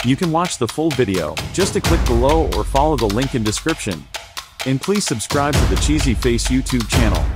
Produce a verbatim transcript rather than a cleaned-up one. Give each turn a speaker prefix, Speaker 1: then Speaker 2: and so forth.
Speaker 1: You can watch the full video, just a click below or follow the link in description. And please subscribe to the Cheesy Face YouTube channel.